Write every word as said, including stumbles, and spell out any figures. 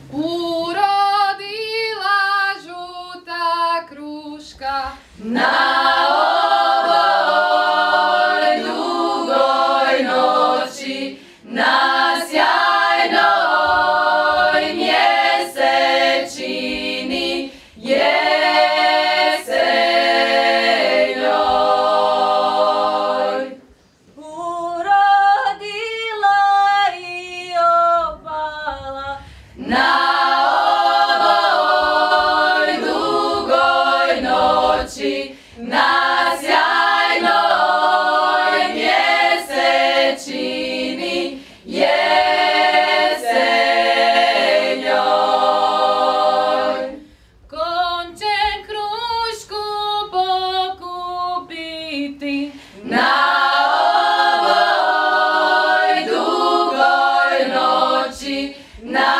urodila žuta kruška na ovoj dugoj noći, na sjajnoj mjesečini jesenjoj. Urodila i opala Na ovoj dugoj noći, na sjajnoj mjesečini jesenjoj. konče krušku pokupiti Na ovoj dugoj noći, na